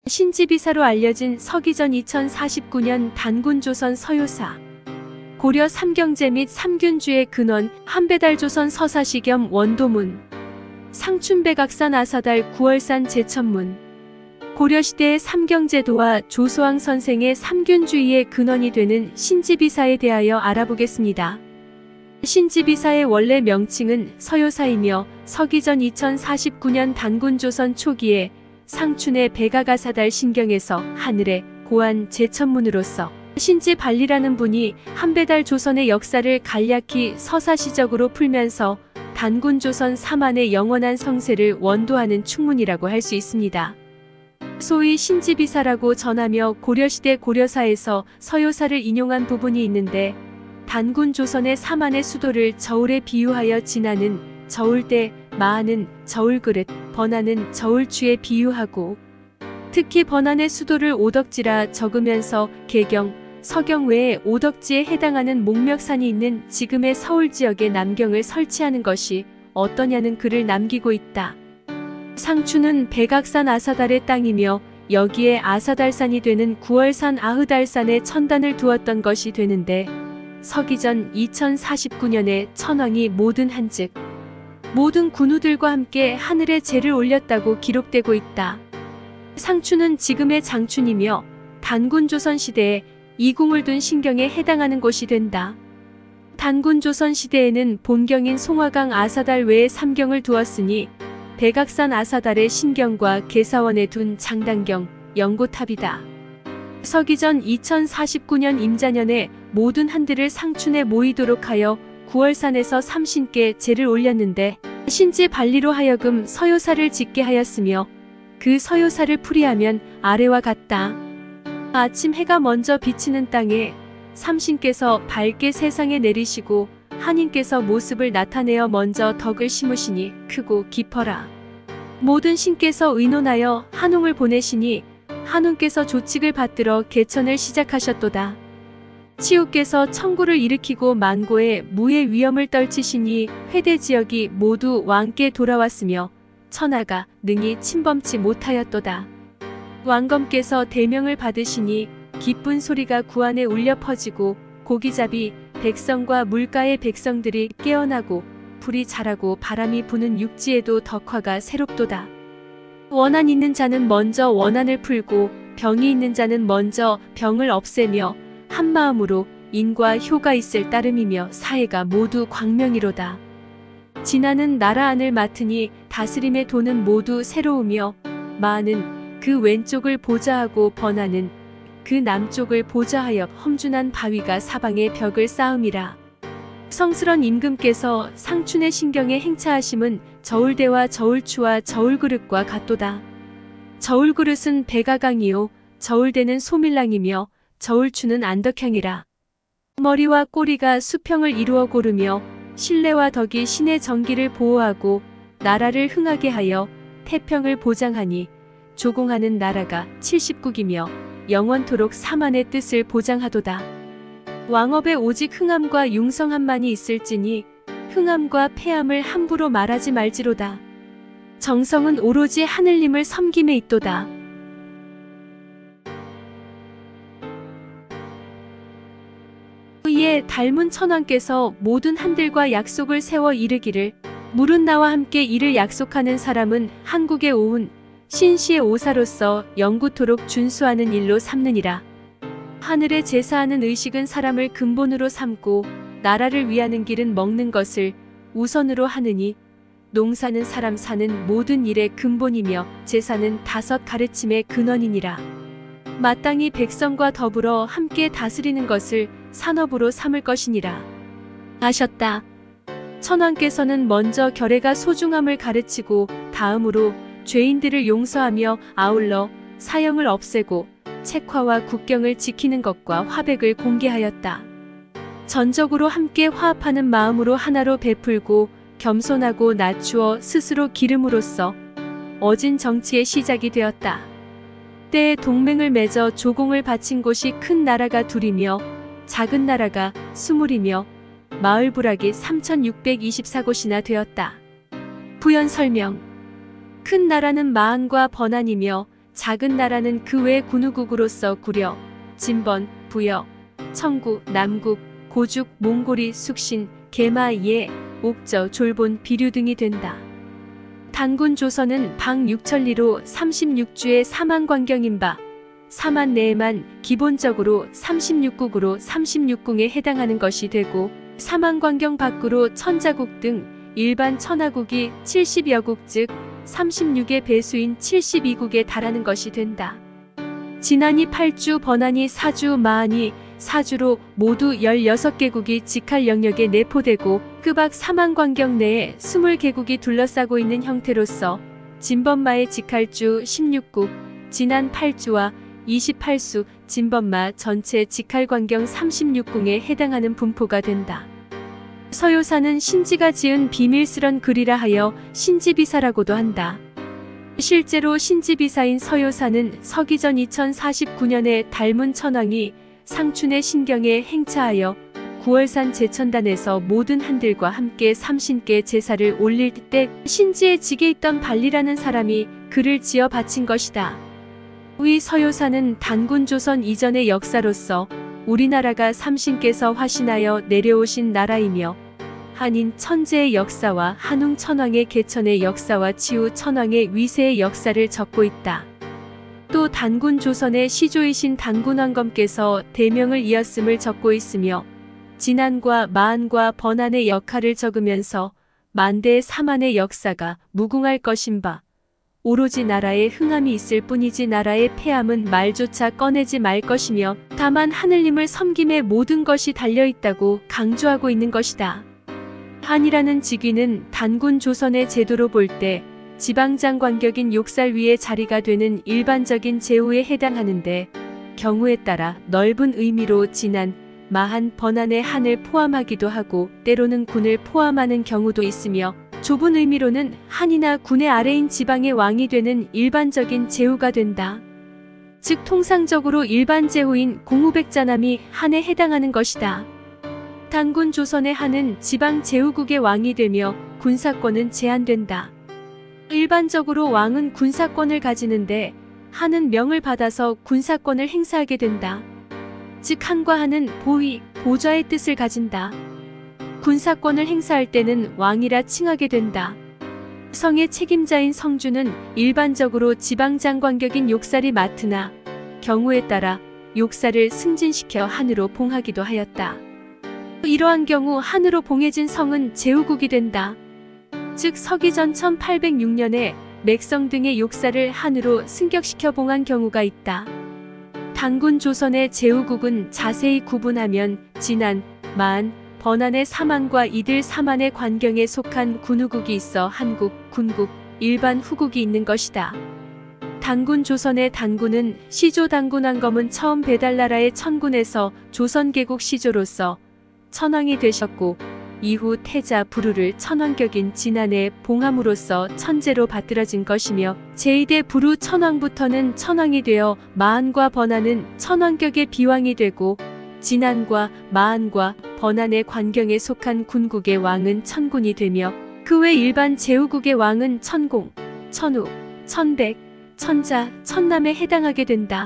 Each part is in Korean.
신지비사로 알려진 서기전 2049년 단군조선 서효사. 고려 삼경제 및 삼균주의 근원 한배달조선 서사시 겸 원도문. 상춘백악산 아사달 구월산 제천문. 고려시대의 삼경제도와 조소왕 선생의 삼균주의의 근원이 되는 신지비사에 대하여 알아보겠습니다. 신지비사의 원래 명칭은 서효사이며 서기전 2049년 단군조선 초기에 상춘의 백악아사달 신경에서 하늘에 고한 제천문으로서 신지발리라는 분이 한배달 조선의 역사를 간략히 서사시적으로 풀면서 단군조선 삼한의 영원한 성세를 원도하는 충문이라고 할 수 있습니다. 소위 신지비사라고 전하며 고려시대 고려사에서 서효사를 인용한 부분이 있는데, 단군조선의 삼한의 수도를 저울에 비유하여 진하는 저울대, 마하는 저울그릇, 번하는 저울추에 비유하고, 특히 번한의 수도를 오덕지라 적으면서 개경, 서경 외에 오덕지에 해당하는 목멱산이 있는 지금의 서울 지역에 남경을 설치하는 것이 어떠냐는 글을 남기고 있다. 상춘은 백악산 아사달의 땅이며 여기에 아사달산이 되는 구월산 아흐달산에 천단을 두었던 것이 되는데, 서기전 2049년에 천왕이 모든 한즉 모든 군우들과 함께 하늘에 제를 올렸다고 기록되고 있다. 상춘은 지금의 장춘이며 단군조선 시대에 이궁을 둔 신경에 해당하는 곳이 된다. 단군조선 시대에는 본경인 송화강 아사달 외에 삼경을 두었으니 백악산 아사달의 신경과 계사원에 둔 장단경, 영고탑이다. 서기전 2049년 임자년에 모든 한들을 상춘에 모이도록 하여 구월산에서 삼신께 제를 올렸는데, 신지발리로 하여금 서효사를 짓게 하였으며 그 서효사를 풀이하면 아래와 같다. 아침 해가 먼저 비치는 땅에 삼신께서 밝게 세상에 내리시고 한인께서 모습을 나타내어 먼저 덕을 심으시니 크고 깊어라. 모든 신께서 의논하여 한웅을 보내시니 한웅께서 조칙을 받들어 개천을 시작하셨도다. 치우께서 청구를 일으키고 만고에 무의 위험을 떨치시니 회대 지역이 모두 왕께 돌아왔으며 천하가 능히 침범치 못하였도다. 왕검께서 대명을 받으시니 기쁜 소리가 구안에 울려 퍼지고 고기잡이 백성과 물가의 백성들이 깨어나고 불이 자라고 바람이 부는 육지에도 덕화가 새롭도다. 원한 있는 자는 먼저 원한을 풀고 병이 있는 자는 먼저 병을 없애며 한마음으로 인과 효가 있을 따름이며 사해가 모두 광명이로다. 진하는 나라 안을 맡으니 다스림의 도는 모두 새로우며 마하는 그 왼쪽을 보좌하고 번하는 그 남쪽을 보좌하여 험준한 바위가 사방에 벽을 쌓음이라. 성스런 임금께서 상춘의 신경에 행차하심은 저울대와 저울추와 저울그릇과 같도다. 저울그릇은 백아강이요 저울대는 소밀랑이며 저울추는 안덕향이라. 머리와 꼬리가 수평을 이루어 고르며 신뢰와 덕이 신의 정기를 보호하고 나라를 흥하게 하여 태평을 보장하니 조공하는 나라가 70국이며 영원토록 삼한의 뜻을 보장하도다. 왕업에 오직 흥함과 융성함만이 있을지니 흥함과 패함을 함부로 말하지 말지로다. 정성은 오로지 하늘님을 섬김에 있도다. 이에 닮은 천왕께서 모든 한들과 약속을 세워 이르기를, 물은 나와 함께 이를 약속하는 사람은 한국에 오은 신시의 오사로서 영구토록 준수하는 일로 삼느니라. 하늘에 제사하는 의식은 사람을 근본으로 삼고 나라를 위하는 길은 먹는 것을 우선으로 하느니, 농사는 사람 사는 모든 일의 근본이며 제사는 다섯 가르침의 근원이니라. 마땅히 백성과 더불어 함께 다스리는 것을 산업으로 삼을 것이니라 하셨다. 천왕께서는 먼저 결의가 소중함을 가르치고 다음으로 죄인들을 용서하며 아울러 사형을 없애고 책화와 국경을 지키는 것과 화백을 공개하였다. 전적으로 함께 화합하는 마음으로 하나로 베풀고 겸손하고 낮추어 스스로 기름으로써 어진 정치의 시작이 되었다. 때에 동맹을 맺어 조공을 바친 곳이 큰 나라가 둘이며 작은 나라가 20이며 마을 부락이 3624곳이나 되었다. 부연 설명. 큰 나라는 마한과 번한이며 작은 나라는 그 외 군우국으로서 구려, 진번, 부여, 청구, 남국, 고죽, 몽골이, 숙신, 개마, 예, 옥저, 졸본, 비류 등이 된다. 단군 조선은 방육천리로 36주의 사만관경인 바 사만 내에만 기본적으로 36국으로 36궁에 해당하는 것이 되고 사만관경 밖으로 천자국 등 일반 천하국이 70여국 즉 36의 배수인 72국에 달하는 것이 된다. 진안이 8주, 번안이 4주, 마안이 4주로 모두 16개국이 직할 영역에 내포되고 끄박 사만관경 내에 20개국이 둘러싸고 있는 형태로서 진번마의 직할주 16국, 진안 8주와 28수, 진번마 전체 직할관경 36궁에 해당하는 분포가 된다. 서효사는 신지가 지은 비밀스런 글이라 하여 신지비사라고도 한다. 실제로 신지비사인 서효사는 서기전 2049년에 달문 천왕이 상춘의 신경에 행차하여 구월산 제천단에서 모든 한들과 함께 삼신께 제사를 올릴 때 신지의 직에 있던 발리라는 사람이 글을 지어 바친 것이다. 위 서효사는 단군 조선 이전의 역사로서 우리나라가 삼신께서 화신하여 내려오신 나라이며 한인 천재의 역사와 한웅 천왕의 개천의 역사와 치우 천왕의 위세의 역사를 적고 있다. 또 단군 조선의 시조이신 단군왕검께서 대명을 이었음을 적고 있으며 진안과 마안과 번안의 역할을 적으면서 만대의 사만의 역사가 무궁할 것인 바 오로지 나라에 흥함이 있을 뿐이지 나라의 패함은 말조차 꺼내지 말 것이며 다만 하늘님을 섬김에 모든 것이 달려있다고 강조하고 있는 것이다. 한이라는 직위는 단군 조선의 제도로 볼 때 지방장관격인 욕살 위에 자리가 되는 일반적인 제후에 해당하는데 경우에 따라 넓은 의미로 진안, 마한, 번안의 한을 포함하기도 하고 때로는 군을 포함하는 경우도 있으며 좁은 의미로는 한이나 군의 아래인 지방의 왕이 되는 일반적인 제후가 된다. 즉 통상적으로 일반 제후인 공후백자남이 한에 해당하는 것이다. 단군 조선의 한은 지방 제후국의 왕이 되며 군사권은 제한된다. 일반적으로 왕은 군사권을 가지는데 한은 명을 받아서 군사권을 행사하게 된다. 즉 한과 한은 보위, 보좌의 뜻을 가진다. 군사권을 행사할 때는 왕이라 칭하게 된다. 성의 책임자인 성주는 일반적으로 지방장관격인 욕살이 맡으나 경우에 따라 욕살을 승진시켜 한으로 봉하기도 하였다. 이러한 경우 한으로 봉해진 성은 제후국이 된다. 즉 서기전 1806년에 맥성 등의 욕살을 한으로 승격시켜 봉한 경우가 있다. 단군 조선의 제후국은 자세히 구분하면 진안, 마안, 번안의 사만과 이들 사만의 관경에 속한 군우국이 있어 한국, 군국, 일반 후국이 있는 것이다. 단군 조선의 단군은 시조 단군왕검은 처음 배달나라의 천군에서 조선개국 시조로서 천왕이 되셨고 이후 태자 부루를 천왕격인 진안에 봉함으로써 천재로 받들어진 것이며 제2대 부루 천왕부터는 천왕이 되어 마안과 번안은 천왕격의 비왕이 되고 진안과 마안과 번안의 관경에 속한 군국의 왕은 천군이 되며 그 외 일반 제후국의 왕은 천공, 천우, 천백, 천자, 천남에 해당하게 된다.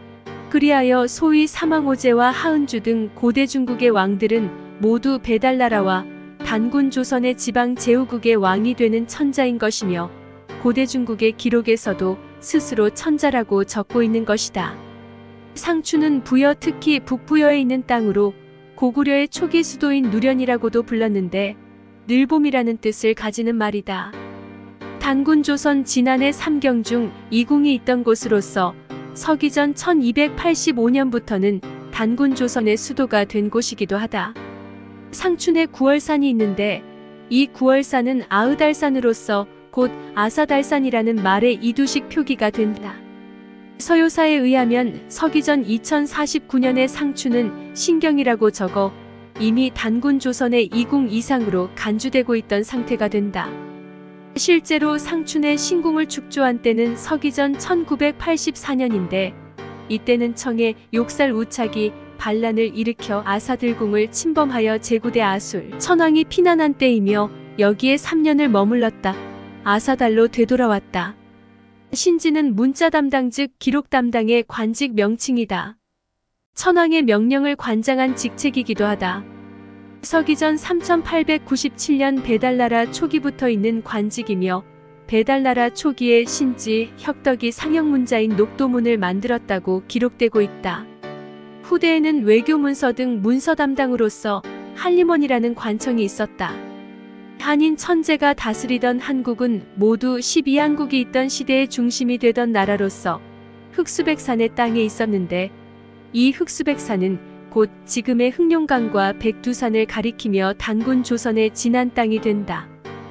그리하여 소위 사망오제와 하은주 등 고대 중국의 왕들은 모두 배달나라와 단군 조선의 지방 제후국의 왕이 되는 천자인 것이며 고대 중국의 기록에서도 스스로 천자라고 적고 있는 것이다. 상추는 부여 특히 북부여에 있는 땅으로 고구려의 초기 수도인 누련이라고도 불렀는데 늘봄이라는 뜻을 가지는 말이다. 단군 조선 진안의 삼경 중 이궁이 있던 곳으로서 서기전 1285년부터는 단군 조선의 수도가 된 곳이기도 하다. 상춘에 구월산이 있는데 이 구월산은 아으달산으로서 곧 아사달산이라는 말의 이두식 표기가 된다. 서효사에 의하면 서기전 2049년의 상춘은 신경이라고 적어 이미 단군 조선의 이궁 이상으로 간주되고 있던 상태가 된다. 실제로 상춘의 신궁을 축조한 때는 서기전 1984년인데 이때는 청의 욕살 우착이 반란을 일으켜 아사들궁을 침범하여 제구대 아술 천왕이 피난한 때이며 여기에 3년을 머물렀다. 아사달로 되돌아왔다. 신지는 문자 담당 즉 기록 담당의 관직 명칭이다. 천황의 명령을 관장한 직책이기도 하다. 서기전 3897년 배달나라 초기부터 있는 관직이며 배달나라 초기에 신지, 혁덕이 상형문자인 녹도문을 만들었다고 기록되고 있다. 후대에는 외교문서 등 문서 담당으로서 한림원이라는 관청이 있었다. 한인 천재가 다스리던 한국은 모두 12한국이 있던 시대의 중심이 되던 나라로서 흑수백산의 땅에 있었는데 이 흑수백산은 곧 지금의 흑룡강과 백두산을 가리키며 단군 조선의 지난 땅이 된다.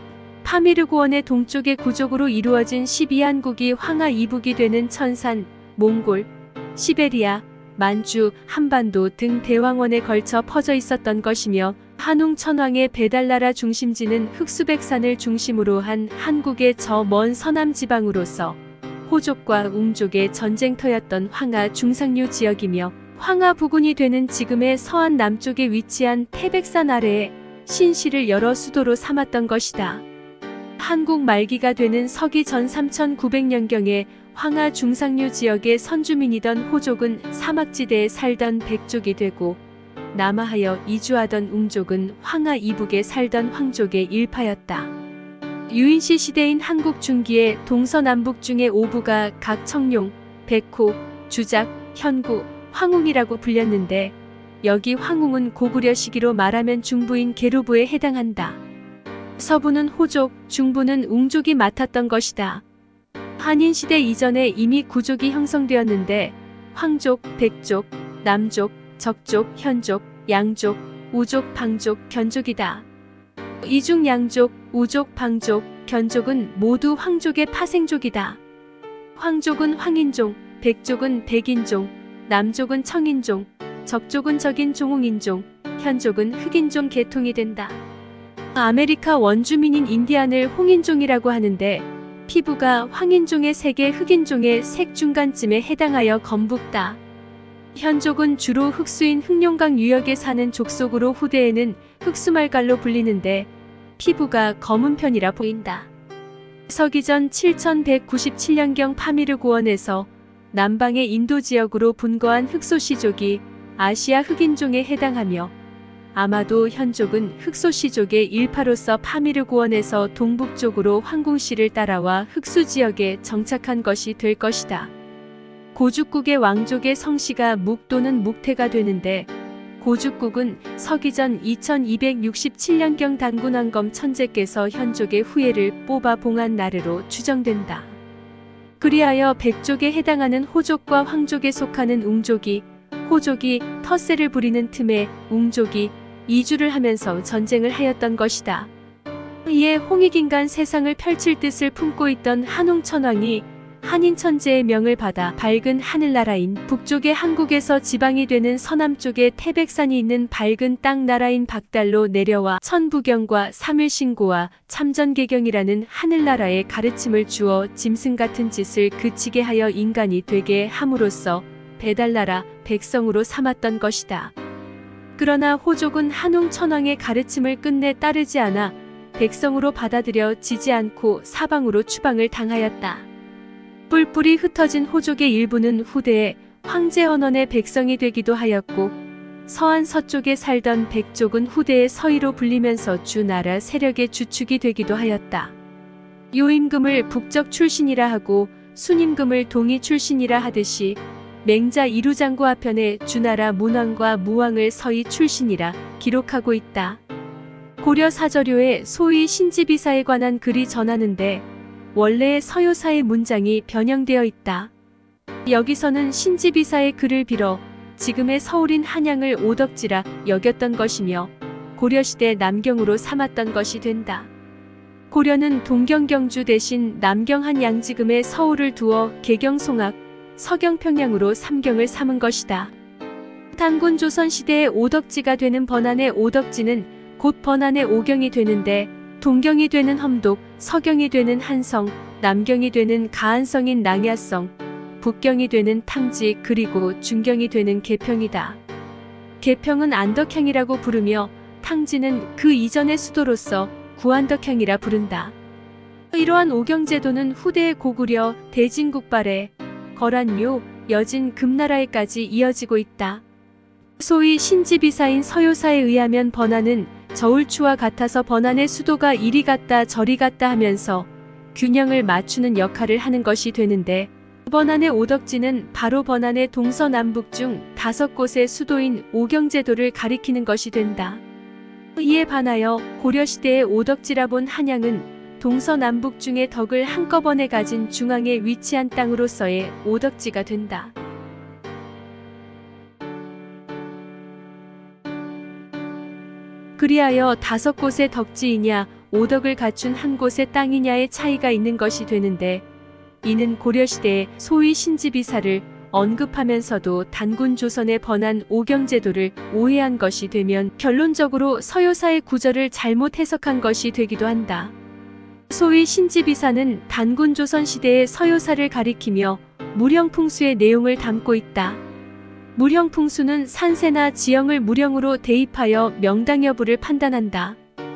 파미르고원의 동쪽의 구족으로 이루어진 12한국이 황하 이북이 되는 천산, 몽골, 시베리아, 만주, 한반도 등 대왕원에 걸쳐 퍼져 있었던 것이며 한웅 천황의 배달나라 중심지는 흑수백산을 중심으로 한 한국의 저 먼 서남 지방으로서 호족과 웅족의 전쟁터였던 황하 중상류 지역이며 황하 부군이 되는 지금의 서안 남쪽에 위치한 태백산 아래에 신시를 여러 수도로 삼았던 것이다. 한국 말기가 되는 서기 전 3900년경에 황하 중상류 지역의 선주민이던 호족은 사막지대에 살던 백족이 되고 남하하여 이주하던 웅족은 황하 이북에 살던 황족의 일파였다. 유인시 시대인 한국 중기에 동서남북 중의 오부가 각 청룡, 백호, 주작, 현구, 황웅이라고 불렸는데 여기 황웅은 고구려 시기로 말하면 중부인 계로부에 해당한다. 서부는 호족, 중부는 웅족이 맡았던 것이다. 한인시대 이전에 이미 구족이 형성되었는데 황족, 백족, 남족, 적족, 현족, 양족, 우족, 방족, 견족이다. 이 중 양족, 우족, 방족, 견족은 모두 황족의 파생족이다. 황족은 황인종, 백족은 백인종, 남족은 청인종, 적족은 적인 종웅인종, 현족은 흑인종 계통이 된다. 아메리카 원주민인 인디안을 홍인종이라고 하는데 피부가 황인종의 색에 흑인종의 색 중간쯤에 해당하여 검붉다. 현족은 주로 흑수인 흑룡강 유역에 사는 족속으로 후대에는 흑수말갈로 불리는데 피부가 검은 편이라 보인다. 서기전 7197년경 파미르고원에서 남방의 인도 지역으로 분거한 흑소시족이 아시아 흑인종에 해당하며 아마도 현족은 흑소시족의 일파로서 파미르고원에서 동북쪽으로 황궁시를 따라와 흑수 지역에 정착한 것이 될 것이다. 고죽국의 왕족의 성씨가 묵 또는 묵태가 되는데 고죽국은 서기전 2267년경 단군왕검 천재께서 현족의 후예를 뽑아 봉한 나르로 추정된다. 그리하여 백족에 해당하는 호족과 황족에 속하는 웅족이 호족이 텃세를 부리는 틈에 웅족이 이주를 하면서 전쟁을 하였던 것이다. 이에 홍익인간 세상을 펼칠 뜻을 품고 있던 한웅 천왕이 한인 천재의 명을 받아 밝은 하늘나라인 북쪽의 한국에서 지방이 되는 서남쪽에 태백산이 있는 밝은 땅 나라인 박달로 내려와 천부경과 삼일신고와 참전개경이라는 하늘나라의 가르침을 주어 짐승 같은 짓을 그치게 하여 인간이 되게 함으로써 배달나라 백성으로 삼았던 것이다. 그러나 호족은 한웅 천왕의 가르침을 끝내 따르지 않아 백성으로 받아들여지지 않고 사방으로 추방을 당하였다. 뿔뿔이 흩어진 호족의 일부는 후대에 황제헌원의 백성이 되기도 하였고 서안 서쪽에 살던 백족은 후대에 서희로 불리면서 주나라 세력의 주축이 되기도 하였다. 요임금을 북적 출신이라 하고 순임금을 동이 출신이라 하듯이 맹자 이루장구 하편에 주나라 문왕과 무왕을 서희 출신이라 기록하고 있다. 고려 사저료에 소위 신지비사에 관한 글이 전하는데 원래의 서효사의 문장이 변형되어 있다. 여기서는 신지비사의 글을 빌어 지금의 서울인 한양을 오덕지라 여겼던 것이며 고려시대 남경으로 삼았던 것이 된다. 고려는 동경경주 대신 남경한 양지금의 서울을 두어 개경송악, 서경평양으로 삼경을 삼은 것이다. 단군 조선시대의 오덕지가 되는 번안의 오덕지는 곧 번안의 오경이 되는데 동경이 되는 험독, 서경이 되는 한성, 남경이 되는 가한성인 낭야성, 북경이 되는 탕지 그리고 중경이 되는 계평이다. 계평은 안덕향이라고 부르며 탕지는 그 이전의 수도로서 구안덕향이라 부른다. 이러한 오경제도는 후대에 고구려, 대진국발에 거란요, 여진, 금나라에까지 이어지고 있다. 소위 신지비사인 서효사에 의하면 번안은 저울추와 같아서 번안의 수도가 이리 갔다 저리 갔다 하면서 균형을 맞추는 역할을 하는 것이 되는데, 번안의 오덕지는 바로 번안의 동서남북 중 5곳의 수도인 오경제도를 가리키는 것이 된다. 이에 반하여 고려시대의 오덕지라 본 한양은 동서남북 중의 덕을 한꺼번에 가진 중앙에 위치한 땅으로서의 오덕지가 된다. 그리하여 5곳의 덕지이냐 오덕을 갖춘 한 곳의 땅이냐의 차이가 있는 것이 되는데, 이는 고려시대의 소위 신지비사를 언급하면서도 단군 조선의 번안 오경제도를 오해한 것이 되면 결론적으로 서효사의 구절을 잘못 해석한 것이 되기도 한다. 소위 신지비사는 단군 조선 시대의 서효사를 가리키며 무령풍수의 내용을 담고 있다. 무령풍수는 산세나 지형을 무령으로 대입하여 명당 여부를 판단한다.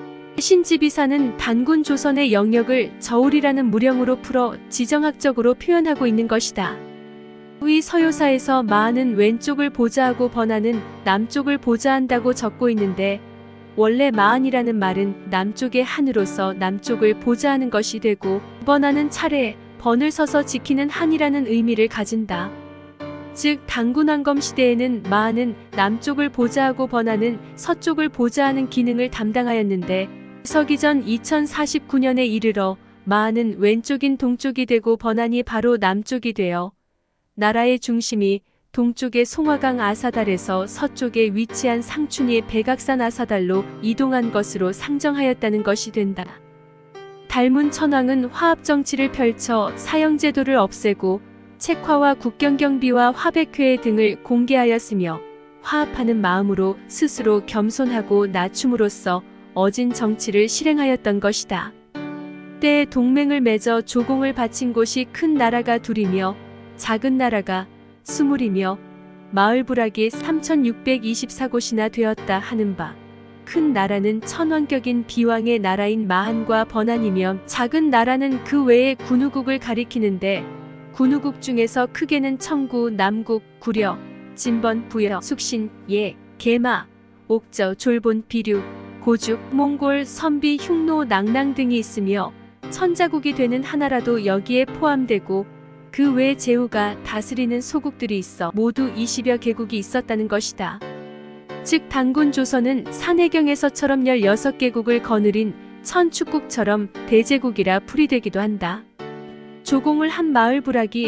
신지비사는 단군 조선의 영역을 저울이라는 무령으로 풀어 지정학적으로 표현하고 있는 것이다. 위 서효사에서 마하는 왼쪽을 보좌하고 번안은 남쪽을 보좌한다고 적고 있는데, 원래 마한이라는 말은 남쪽의 한으로서 남쪽을 보좌하는 것이 되고, 번안은 차례, 번을 서서 지키는 한이라는 의미를 가진다. 즉 단군왕검 시대에는 마하는 남쪽을 보좌하고 번안은 서쪽을 보좌하는 기능을 담당하였는데, 서기전 2049년에 이르러 마하는 왼쪽인 동쪽이 되고 번안이 바로 남쪽이 되어 나라의 중심이 동쪽의 송화강 아사달에서 서쪽에 위치한 상춘이의 백악산 아사달로 이동한 것으로 상정하였다는 것이 된다. 달문 천황은 화합정치를 펼쳐 사형제도를 없애고 책화와 국경경비와 화백회 등을 공개하였으며, 화합하는 마음으로 스스로 겸손하고 낮춤으로써 어진 정치를 실행하였던 것이다. 때에 동맹을 맺어 조공을 바친 곳이 큰 나라가 둘이며 작은 나라가 20이며 마을부락이 3624곳이나 되었다 하는 바, 큰 나라는 천왕격인 비왕의 나라인 마한과 번안이며 작은 나라는 그 외의 군우국을 가리키는데, 군우국 중에서 크게는 청구, 남국, 구려, 진번, 부여, 숙신, 예, 계마, 옥저, 졸본, 비류, 고죽, 몽골, 선비, 흉노, 낭랑 등이 있으며 천자국이 되는 하나라도 여기에 포함되고, 그 외 제후가 다스리는 소국들이 있어 모두 20여 개국이 있었다는 것이다. 즉 단군 조선은 산해경에서처럼 16개국을 거느린 천축국처럼 대제국이라 풀이되기도 한다. 조공을 한 마을부락이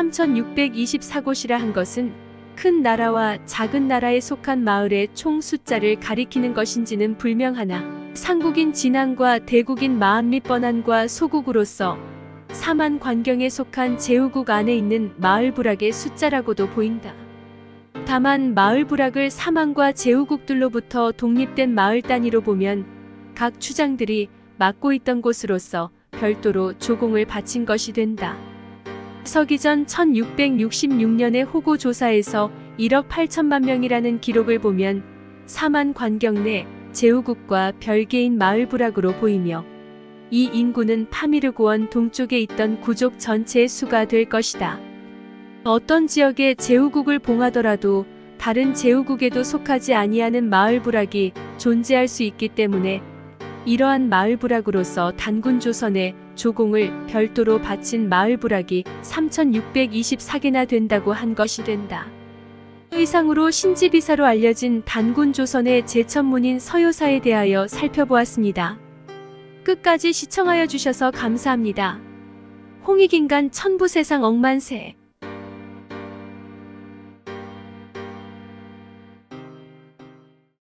3624곳이라 한 것은 큰 나라와 작은 나라에 속한 마을의 총 숫자를 가리키는 것인지는 불명하나, 상국인 진앙과 대국인 마한 및 번안과 소국으로서 사만 관경에 속한 제후국 안에 있는 마을부락의 숫자라고도 보인다. 다만 마을부락을 사만과 제후국들로부터 독립된 마을 단위로 보면 각 추장들이 맡고 있던 곳으로서 별도로 조공을 바친 것이 된다. 서기전 1666년의 호고조사에서 1억 8천만 명이라는 기록을 보면 사만 관경 내 제후국과 별개인 마을부락으로 보이며, 이 인구는 파미르고원 동쪽에 있던 구족 전체의 수가 될 것이다. 어떤 지역에 제후국을 봉하더라도 다른 제후국에도 속하지 아니하는 마을부락이 존재할 수 있기 때문에, 이러한 마을부락으로서 단군 조선에 조공을 별도로 바친 마을부락이 3624개나 된다고 한 것이 된다. 이상으로 신지비사로 알려진 단군 조선의 제천문인 서효사에 대하여 살펴보았습니다. 끝까지 시청하여 주셔서 감사합니다. 홍익인간 천부세상 억만세.